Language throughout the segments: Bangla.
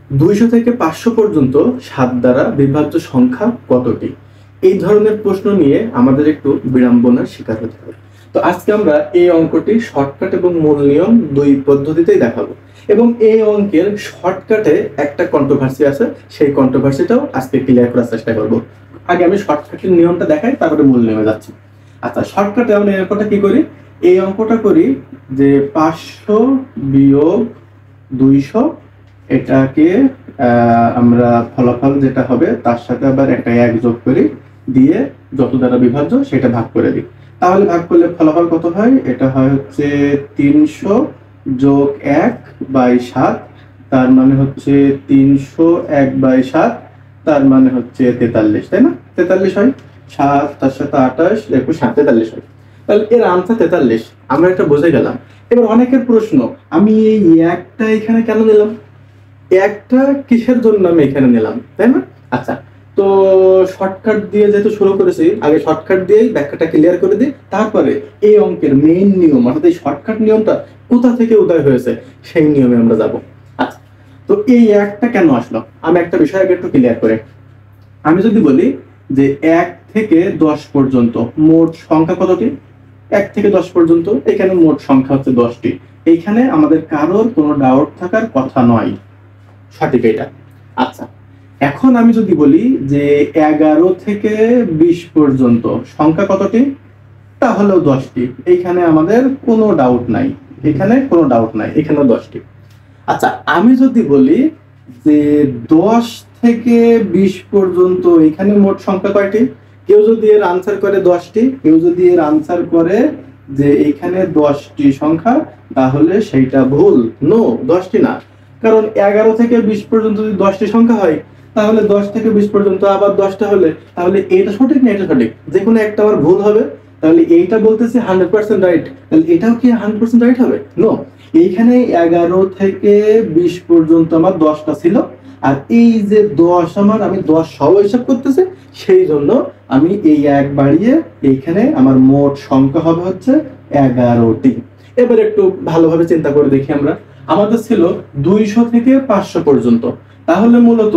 200 থেকে 500 পর্যন্ত 7 দ্বারা বিভাজ্য সংখ্যা কতটি? এই ধরনের প্রশ্ন নিয়ে আমাদের একটু বিড়ম্বনার শিকার হতে হবে। তো আজকে আমরা এই অঙ্কটি শর্টকাট এবং মূল নিয়ম দুই পদ্ধতিতেই দেখাবো, এবং এই অঙ্কের শর্টকাটে একটা কন্ট্রোভার্সি আছে, সেই কন্ট্রোভার্সিটাও আজকে ক্লিয়ার করার চেষ্টা করব। আগে আমি শর্টকাটের নিয়মটা দেখাই, তারপরে মূল নিয়মে যাচ্ছি। আচ্ছা, শর্টকাটে আমরা এই অঙ্কটা কি করি? এই অঙ্কটা করি যে 500 বিয়োগ 200, এটাকে আমরা ফলাফল যেটা হবে তার সাথে আবার একটা 1 যোগ করি, দিয়ে যত দ্বারা বিভাজ্য সেটা ভাগ করে দিই। তাহলে ভাগ করলে ফলাফল কত হয়? এটা হয় হচ্ছে 300 যোগ 1/7, তার মানে হচ্ছে 301/7, তার মানে হচ্ছে 43, তাই না? 43 হয়। 7 তার সাথে 28, 21, 43 হয়। তাহলে এর আনসার 43, আমরা এটা বুঝে গেলাম। এবার অনেকের প্রশ্ন, আমি এই একটা এখানে কেন নিলাম, একটা কিসের জন্য আমি এখানে নিলাম, তাই না? আচ্ছা, তো শর্টকাট দিয়ে যেহেতু শুরু করেছি, আগে শর্টকাট দিয়েই ব্যাখ্যাটা ক্লিয়ার করে দিই, তারপরে এই অঙ্কের মেইন নিয়ম অর্থাৎ এই শর্টকাট নিয়মটা কোথা থেকে উদয় হয়েছে সেই নিয়মে আমরা যাব। আচ্ছা, তো এই একটা কেন আসলো আমি একটা বিষয় আগে একটু ক্লিয়ার করে। আমি যদি বলি যে 1 থেকে 10 পর্যন্ত মোট সংখ্যা কতটি? 1 থেকে 10 পর্যন্ত এখানে মোট সংখ্যা হচ্ছে 10টি। এইখানে আমাদের কারোর কোনো ডাউট থাকার কথা নয়, সঠিক এটা। আচ্ছা, এখন আমি যদি বলি যে 11 থেকে 20 পর্যন্ত সংখ্যা কতটি? তাহলেও 10টি। এইখানে আমাদের কোনো ডাউট নাই, এখানে কোনো ডাউট নাই, এখানেও 10টি। আচ্ছা, আমি যদি বলি যে 10 থেকে 20 পর্যন্ত এখানে মোট সংখ্যা কয়টি? কেউ যদি এর আনসার করে 10টি, কেউ যদি এর আনসার করে যে এখানে 10টি সংখ্যা, তাহলে সেইটা ভুল। নো, 10টি না। কারণ 11 থেকে 20 পর্যন্ত যদি 10টি সংখ্যা হয়, তাহলে 10 থেকে 20 পর্যন্ত আবার 10টা হলে, তাহলে এটা সঠিক না এটা সঠিক? যে কোনো একটা আবার ভুল হবে। তাহলে এইটা বলতেছে 100% রাইট, তাহলে এটাও কি 100% রাইট হবে? নো। এইখানে 11 থেকে 20 পর্যন্ত আমার 10টা ছিল, আর এই যে 10 আমার, আমি 10 সহ হিসাব করতেছি, সেই জন্য আমি এই 1 বাড়িয়ে এইখানে আমার মোট সংখ্যা হবে হচ্ছে 11টি। এবার একটু ভালোভাবে চিন্তা করে দেখি আমরা। আমাদের ছিল 200 থেকে 500 পর্যন্ত, তাহলে মূলত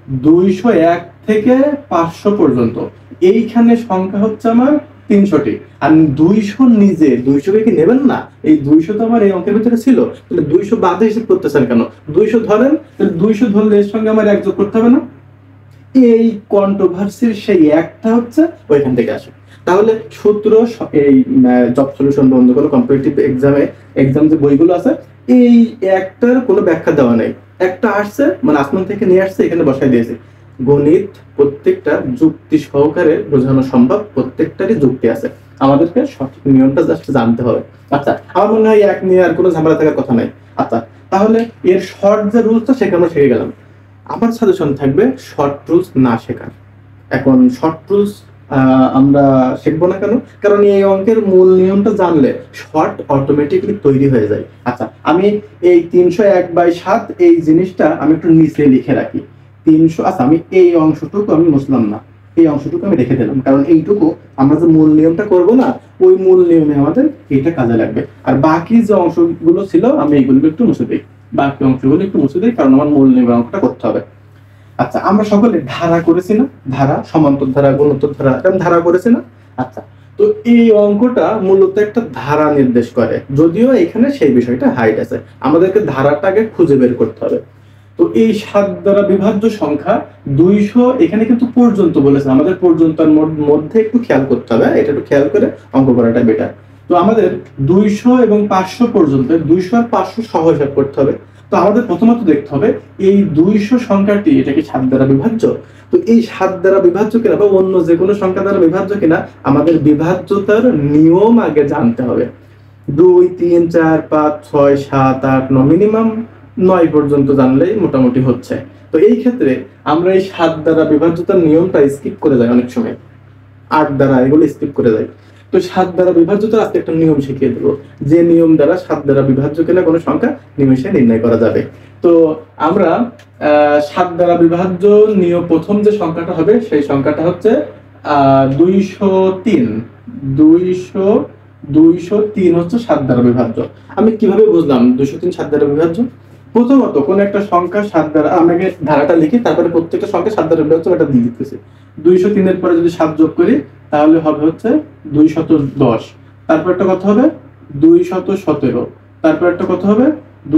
201 থেকে 500 পর্যন্ত এইখানে সংখ্যা হচ্ছে আমার 300টি। আর 200 নিজে 200কে কি নেবেন না? এই 200 তো আমার এই অঙ্কের ভিতরে ছিল, তাহলে 200 বাদে হিসেব করতেছেন কেন? 200 ধরেন, তাহলে 200 ধরলে এর সঙ্গে আমার 1 যোগ করতে হবে না? এই কন্ট্রোভার্সির সেই একটা হচ্ছে ওইখান থেকে আসে। তাহলে সূত্র এই জব সলিউশন বা অন্য কোনো কম্পিটিটিভ এক্সাম যে বইগুলো আছে, এই একটার কোনো ব্যাখ্যা দেওয়া নেই। একটা আসছে মানে আসমান থেকে নিয়ে আসছে, এখানে বসাই দিয়েছে। গণিত প্রত্যেকটা যুক্তি সহকারে বোঝানো সম্ভব, প্রত্যেকটারই যুক্তি আছে, আমাদেরকে সঠিক নিয়মটা জাস্ট জানতে হবে। আচ্ছা, আমার মনে হয় এক নিয়ে আর কোনো ঝামেলা থাকার কথা নাই। আচ্ছা, তাহলে এর শর্ট যে রুলসটা সেটা আমরা শিখে গেলাম। আমার সাজেশন থাকবে শর্ট রুলস না শেখার। এখন শর্ট রুলস আমরা শিখবো না কেন? কারণ এই অঙ্কের মূল নিয়মটা জানলে শর্ট অটোমেটিকলি তৈরি হয়ে যায়। আচ্ছা, আমি এই 301/7 এই জিনিসটা আমি একটু নিচে লিখে রাখি। 300, আচ্ছা আমি এই অংশটুকু আমি মুছলাম না, এই অংশটুকু আমি রেখে দিলাম, কারণ এইটুকু আমরা যে মূল নিয়মটা করব না, ওই মূল নিয়মে আমাদের এটা কাজে লাগবে। আর বাকি যে অংশগুলো ছিল আমি এইগুলো একটু মুছে দিই, বাকি অংশগুলো একটু মুছে দিই, কারণ আমার মূল নিয়মের অঙ্কটা করতে হবে। আচ্ছা, আমরা সকলে ধারা করেছি না? ধারা, সমান্তর ধারা, গুণোত্তর ধারা, এরকম ধারা করেছি না? আচ্ছা, তো এই অঙ্কটা মূলত একটা ধারা নির্দেশ করে, যদিও এখানে সেই বিষয়টা হাইড আছে, আমাদেরকে ধারাটাকে খুঁজে বের করতে হবে। তো এই 7 দ্বারা বিভাজ্য সংখ্যা 200, এখানে কিন্তু পর্যন্ত বলেছে, আমাদের পর্যন্তর মধ্যে একটু খেয়াল করতে হবে, এটা একটু খেয়াল করে অঙ্ক করাটা বেটার। তো আমাদের 200 এবং 500 পর্যন্ত, 200 আর 500 সহ হিসাব করতে হবে। তো আমাদের প্রথমত দেখতে হবে এই 200 সংখ্যাটি এটা কি 7 দ্বারা বিভাজ্য? তো এই 7 দ্বারা বিভাজ্য কিনা বা অন্য যে কোনো সংখ্যা দ্বারা বিভাজ্য কিনা, আমাদের বিভাজ্যতার নিয়ম আগে জানতে হবে। 2, 3, 4, 5, 6, 7, 8, 9, মিনিমাম 9 পর্যন্ত জানলেই মোটামুটি হচ্ছে। তো এই ক্ষেত্রে আমরা এই 7 দ্বারা বিভাজ্যতার নিয়মটা স্কিপ করে যাই অনেক সময়, 8 দ্বারা এগুলো স্কিপ করে যাই। তো 7 দ্বারা বিভাজ্যতার আজকে একটা নিয়ম শিখিয়ে দেবো, যে নিয়ম দ্বারা 7 দ্বারা বিভাজ্য কিনা কোনো সংখ্যা নিমেষে নির্ণয় করা যাবে। তো আমরা 7 দ্বারা বিভাজ্য নিয়ম, প্রথম যে সংখ্যাটা হবে সেই সংখ্যাটা হচ্ছে 203। 203 হচ্ছে 7 দ্বারা বিভাজ্য। আমি কিভাবে বুঝলাম 203 7 দ্বারা বিভাজ্য? প্রথমত কোন একটা সংখ্যা 7 দ্বারা, আমাকে ধারাটা লিখি, তারপরে প্রত্যেকটা সংখ্যা 7 দ্বারা বিভক্ত এটা দিয়ে দিতেছি। 203 এর পরে যদি 7 যোগ করি তাহলে হবে হচ্ছে 210। তারপর একটা কত হবে 217, তারপর একটা কত হবে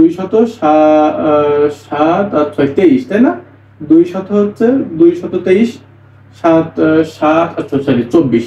207 আর 23, তাই না? 200 হচ্ছে 223, 7 7 আচ্ছা সরি 24,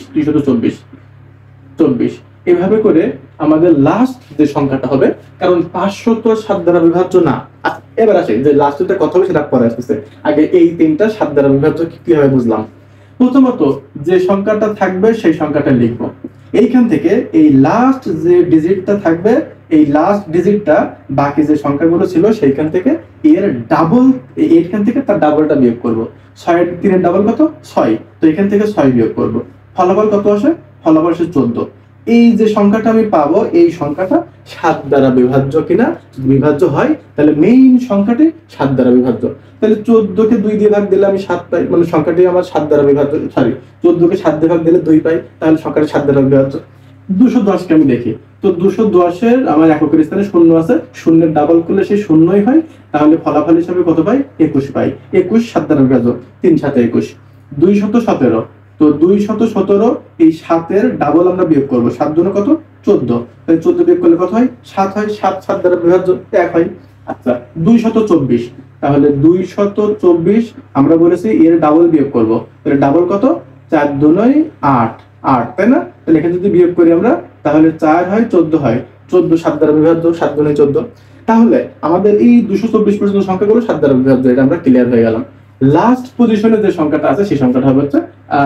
224 এভাবে করে আমাদের লাস্ট যে সংখ্যাটা হবে, কারণ 500 তো 7 দ্বারা বিভাজ্য না। এবার আসে যে লাস্টের কথা হবে সেটা পরে আসতেছে, আগে এই তিনটা 7 দ্বারা বিভাজ্য কিভাবে বুঝলাম। প্রথমত যে সংখ্যাটা থাকবে সেই সংখ্যাটা লিখবো। এইখান থেকে এই লাস্ট যে ডিজিটটা থাকবে, এই লাস্ট ডিজিটটা বাকি যে সংখ্যাগুলো ছিল সেইখান থেকে এর ডাবল, এইখান থেকে তার ডাবলটা বিয়োগ করব। 6 এর 3 এর ডাবল কত 6, তো এখান থেকে 6 বিয়োগ করব। ফলাফল কত আসে? ফলাফল আসে 14। এই যে সংখ্যাটা আমি পাবো এই সংখ্যাটা 7 দ্বারা বিভাজ্য কিনা, বিভাজ্য হয় তাহলে মেইন সংখ্যাটি 7 দ্বারা বিভাজ্য। তাহলে 14 কে 2 দিয়ে ভাগ দিলে আমি 7 পাই, মানে সংখ্যাটি আমার 7 দ্বারা বিভাজ্য, সরি 14 কে 7 দিয়ে ভাগ দিলে 2 পাই, তাহলে সংখ্যাটি 7 দ্বারা বিভাজ্য। 210 কে আমি দেখি, তো 210 এর আমার এককের স্থানে শূন্য আছে, শূন্যের ডাবল করলে সেই শূন্যই হয়, তাহলে ফলাফল হিসাবে কত পাই 21 পাই। 21 7 দ্বারা বিভাজ্য, 3 7 21। 217, তো 217 এই 7 এর ডাবল আমরা বিয়োগ করব, 7 দুগুণে কত 14, তাহলে 14 বিয়োগ করলে কত হয় 7 হয়, 7 7 দ্বারা বিভাজ্য 1 হয়। আচ্ছা 224, তাহলে 224 আমরা বলেছি এর ডাবল বিয়োগ করব, তাহলে ডাবল কত 4 দুগুণে 8 8, তাই না? তাহলে এখানে যদি বিয়োগ করি আমরা তাহলে 4 হয় 14 হয়, 14 7 দ্বারা বিভাজ্য, 7 দুগুণে 14। তাহলে আমাদের এই 224 পর্যন্ত সংখ্যাগুলো 7 দ্বারা বিভাজ্য, এটা আমরা ক্লিয়ার হয়ে গেলাম। লাস্ট পজিশনে যে সংখ্যাটা আছে সেই সংখ্যাটা হবে হচ্ছে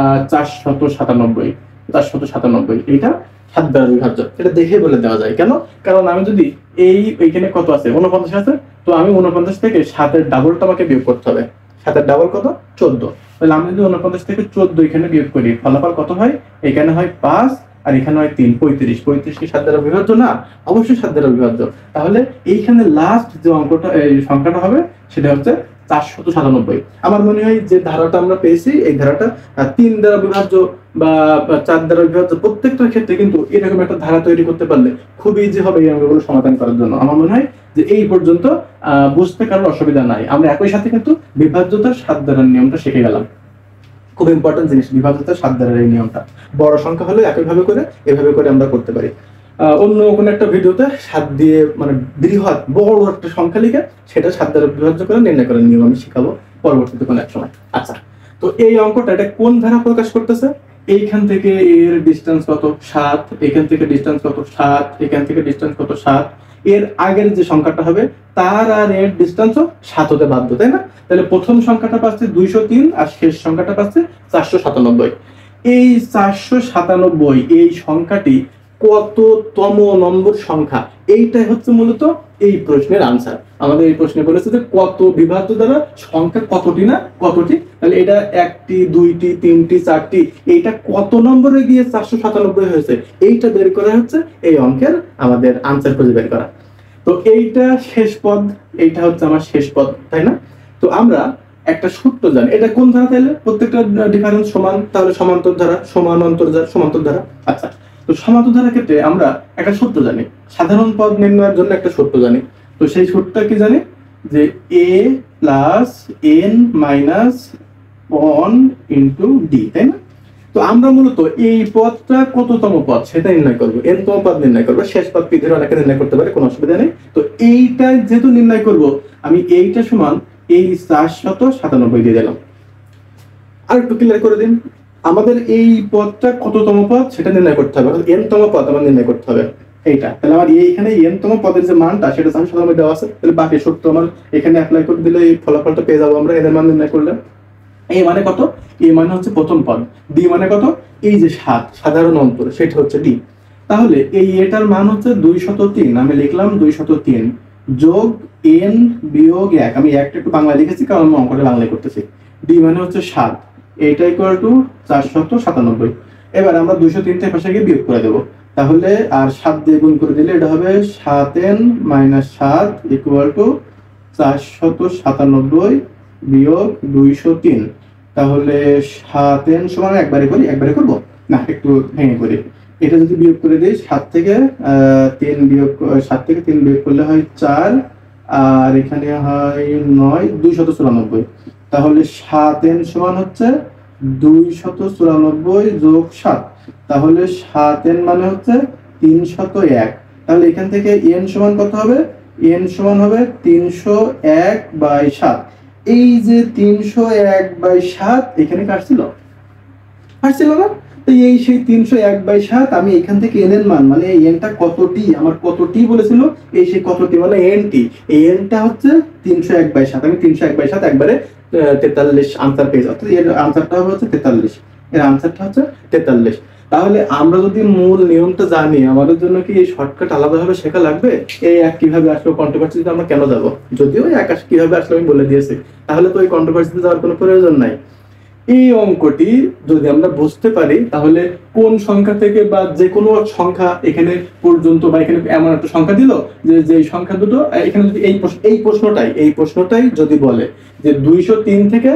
497, 497 এটা 7 দ্বারা বিভাজ্য। এটা দেখে বলে দেওয়া যায়, কেন? কারণ আমি যদি এইখানে কত আছে 49 আছে, তো আমি 49 থেকে 7 এর ডাবলটা আমাকে বিয়োগ করতে হবে। 7 এর ডাবল কত 14, তাহলে আমি যদি 49 থেকে 14 এখানে বিয়োগ করি ফলাফল কত হয়, এখানে হয় 5 আর এখানে হয় 3, 35। 35 কি 7 দ্বারা বিভাজ্য না? অবশ্যই 7 দ্বারা বিভাজ্য। তাহলে এইখানে লাস্ট যে অঙ্কটা এই সংখ্যাটা হবে সেটা হচ্ছে 497। আমার মনে হয় যে ধারাটা আমরা পেয়েছি এই ধারাটা 3 দ্বারা বিভাজ্য বা 4 দ্বারা বিভাজ্য প্রত্যেকটার ক্ষেত্রে কিন্তু এরকম একটা ধারা তৈরি করতে পারলে খুব ইজি হবে এই অঙ্কগুলো সমাধান করার জন্য। আমার মনে হয় যে এই পর্যন্ত বুঝতে কারোর অসুবিধা নাই। আমরা একই সাথে কিন্তু বিভাজ্যতার 7 দ্বারার নিয়মটা শিখে গেলাম। খুব ইম্পর্টেন্ট জিনিস বিভাজ্যতার 7 দ্বারার এই নিয়মটা। বড় সংখ্যা হলে একইভাবে করে এভাবে করে আমরা করতে পারি। অন্য কোনো একটা ভিডিওতে 7 দিয়ে মানে বৃহৎ বড় একটা সংখ্যা লিখে সেটা 7 দ্বারা বিভাজ্য করে নির্ণয় করার নিয়ম আমি শিখাবো পরবর্তীতে কোনো এক সময়। আচ্ছা, তো এই অঙ্কটা এটা কোন ধারা প্রকাশ করতেছে? এইখান থেকে এর ডিসটেন্স কত 7, এখান থেকে ডিসটেন্স কত 7, এখান থেকে ডিসটেন্স কত 7, এর আগের যে সংখ্যাটা হবে তার আর এর ডিসটেন্সও 7 হতে বাধ্য, তাই না? তাহলে প্রথম সংখ্যাটা পাচ্ছে 203 আর শেষ সংখ্যাটা পাচ্ছে 497। এই 497 এই সংখ্যাটি কততম নম্বর সংখ্যা, এইটাই হচ্ছে মূলত এই প্রশ্নের আনসার। আমাদের এই প্রশ্নে বলেছে যে কত বিভাজ্য দ্বারা সংখ্যা কতটি না কতটি, তাহলে এটা 1টি 2টি 3টি 4টি, এইটা কত নম্বরে গিয়ে 497 হয়েছে এইটা বের করা হচ্ছে এই অঙ্কের আমাদের আনসার খুঁজে বের করা। তো এইটা শেষ পদ, এইটা হচ্ছে আমার শেষ পদ, তাই না? তো আমরা একটা সূত্র জানি, এটা কোন ধারা? তাহলে প্রত্যেকটা ডিফারেন্স সমান, তাহলে সমান্তর ধারা, সমান্তর ধারা। আচ্ছা, তো সমান্তর ধারার ক্ষেত্রে আমরা একটা সূত্র জানি, সাধারণ পদ নির্ণয়ের জন্য একটা সূত্র জানি। তো সেই সূত্রটা কি জানি? যে a plus n minus 1 into d, তাই না? তো আমরা মূলত এই পদটা কততম পদ সেটা নির্ণয় করবো, n তম পদ নির্ণয় করবো। শেষ পদ পি ধরে অনেকে নির্ণয় করতে পারে, কোনো অসুবিধা নেই। তো এইটা যেহেতু নির্ণয় করব, আমি এইটা সমান এই 497 দিয়ে দিলাম। আর একটু ক্লিয়ার করে দিন, আমাদের এই পদটা কততম পদ সেটা নির্ণয় করতে হবে, n তম পদ আমার নির্ণয় করতে হবে এইটা। তাহলে আমার এইখানে n তম পদের যে মানটা সেটা 497 দেওয়া আছে, তাহলে বাকি সূত্র আমার এখানে অ্যাপ্লাই করে দিলে এই ফলাফলটা পেয়ে যাবো আমরা। এর মান নির্ণয় করলে এই মানে কত? এই মানে হচ্ছে প্রথম পদ, d মানে কত? এই যে 7 সাধারণ অন্তর সেটা হচ্ছে d। তাহলে এই এটার মান হচ্ছে 203, আমি লিখলাম 203 যোগ n বিয়োগ 1, আমি একটা একটু বাংলা লিখেছি কারণ আমি অঙ্কটা বাংলায় করতেছি। d মানে হচ্ছে 7, এইটা ইকুয়াল টু 497। এবার আমরা 203 থেকে পাশে গিয়ে বিয়োগ করে দেব, তাহলে আর 7 দিয়ে গুণ করে দিলে এটা হবে 7n মাইনাস 7 ইকুয়াল টু 497 বিয়োগ 203। তাহলে 7n সমান একবারে করব না, একটু ভেঙে করি। এটা যদি বিয়োগ করে দিই 7 থেকে 3 বিয়োগ করলে হয় 4 আর এখানে হয় 9 294, তাহলে 7n সমান হচ্ছে 294 যোগ 7, তাহলে 7n মানে হচ্ছে 301। তাহলে এখান থেকে n সমান কত হবে? n সমান হবে 301/7। এই যে 301/7 এখানে কাটছিল না? তো এই সেই 301/7, আমি এখান থেকে n এর মান মানে nটা কতটি, আমার কতটি বলেছিল, এই সেই কতটি মানে nটি, এই nটা হচ্ছে 301/7। আমি 301/7 একবারে 43 আনসার পেয়ে যাচ্ছি। এর আনসারটা হচ্ছে 43, এর আনসারটা হচ্ছে 43। তাহলে আমরা যদি মূল নিয়মটা জানি, আমাদের জন্য কি এই শর্টকাট আলাদাভাবে শেখা লাগবে? এই এক কিভাবে আসলো, কন্ট্রোভার্সিতে আমরা কেন যাব? যদিও এক কিভাবে আসলো আমি বলে দিয়েছি, তাহলে তো ওই কন্ট্রোভার্সিতে যাওয়ার কোনো প্রয়োজন নাই। এই অঙ্কটি যদি আমরা বুঝতে পারি, তাহলে কোন সংখ্যা থেকে বা যে কোনো সংখ্যা এখানে পর্যন্ত, বা এখানে এমন একটা সংখ্যা দিল যে সংখ্যা দুটো এখানে যদি এই প্রশ্নটাই যদি বলে যে 203 থেকে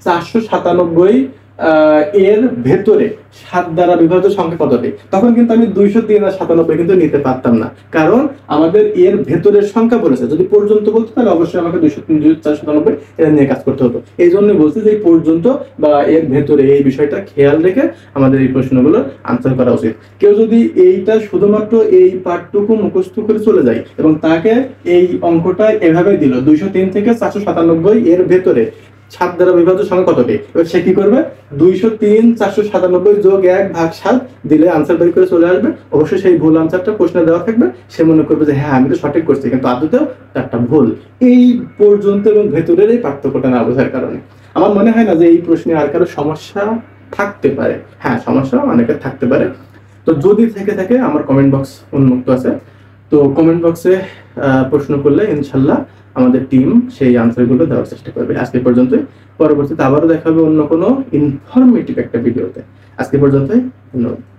497 এর ভেতরে 7 দ্বারা বিভাজ্য সংখ্যা কতটি, তখন কিন্তু আমি 203 আর 97 কিন্তু নিতে পারতাম না, কারণ আমাদের এর ভেতরের সংখ্যা বলেছে। যদি পর্যন্ত বলতো তাহলে অবশ্যই আমাকে 203 497 এটা নিয়ে কাজ করতে হতো। এই জন্যই বলছি যে এই পর্যন্ত বা এর ভেতরে এই বিষয়টা খেয়াল রেখে আমাদের এই প্রশ্নগুলোর আনসার করা উচিত। কেউ যদি এইটা শুধুমাত্র এই পাঠটুকু মুখস্থ করে চলে যায় এবং তাকে এই অঙ্কটা এভাবে দিল 203 থেকে 497 এর ভেতরে 7 দ্বারা বিভাজ্য সংখ্যা কতটি, এবার সে কি করবে? 203 497 যোগ 1/7 দিলে আনসার বের করে চলে আসবে। অবশ্যই সেই ভুল আনসারটা প্রশ্নে দেওয়া থাকবে, সে মনে করবে যে হ্যাঁ আমি তো সঠিক করছি, কিন্তু আদতেও একটা ভুল। এই পর্যন্ত এবং ভেতরের এই পার্থক্যটা না বোঝার কারণে আমার মনে হয় না যে এই প্রশ্নে আর কারো সমস্যা থাকতে পারে। হ্যাঁ, সমস্যা অনেকের থাকতে পারে। তো যদি থেকে থাকে আমার কমেন্ট বক্স উন্মুক্ত আছে, তো কমেন্ট বক্সে প্রশ্ন করলে ইনশাল্লাহ আমাদের টিম সেই আনসারগুলো দেওয়ার চেষ্টা করবে। আজকে পর্যন্তই, পরবর্তীতে আবারও দেখা হবে অন্য কোনো ইনফরমেটিভ একটা ভিডিওতে। আজকে পর্যন্তই, ধন্যবাদ।